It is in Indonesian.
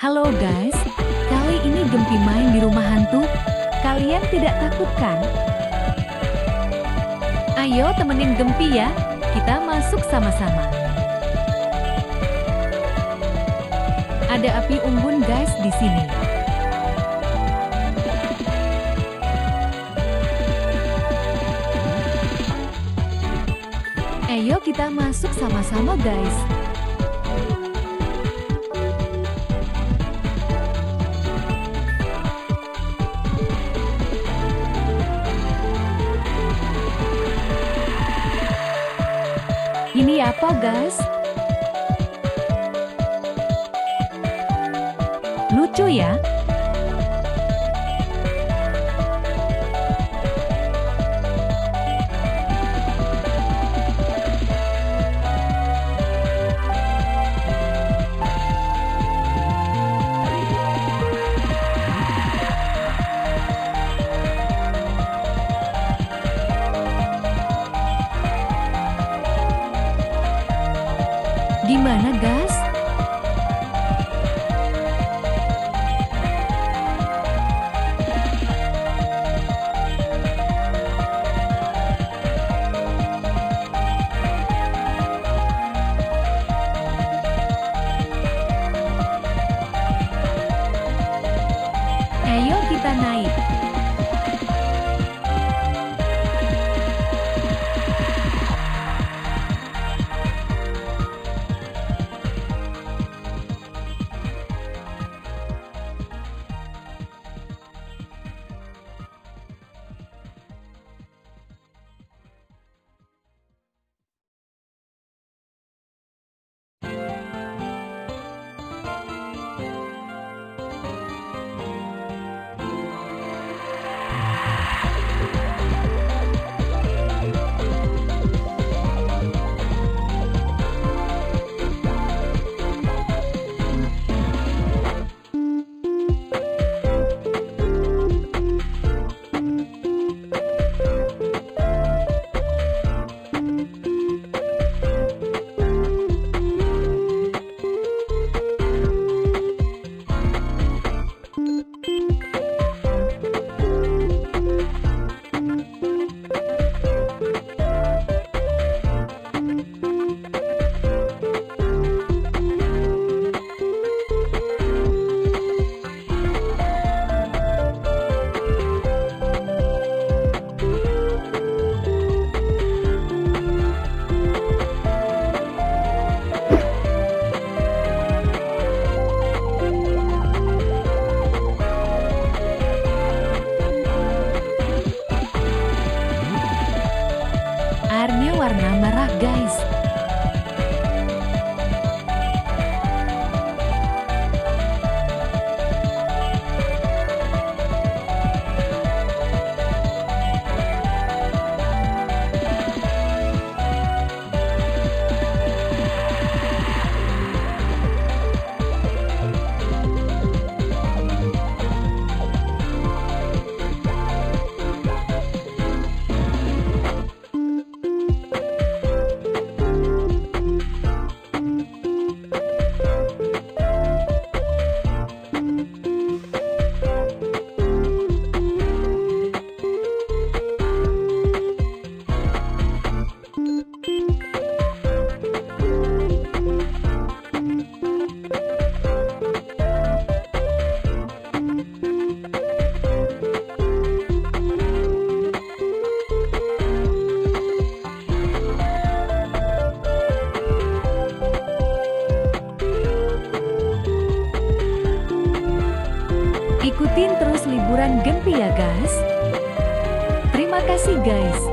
Halo guys, kali ini Gempi main di rumah hantu. Kalian tidak takut kan? Ayo temenin Gempi ya, kita masuk sama-sama. Ada api unggun guys di sini. Ayo kita masuk sama-sama guys. Ini apa guys? Lucu ya? Gimana guys? Ayo kita naik. Airnya warna merah guys. Ikutin terus liburan Gempi ya guys. Terima kasih guys.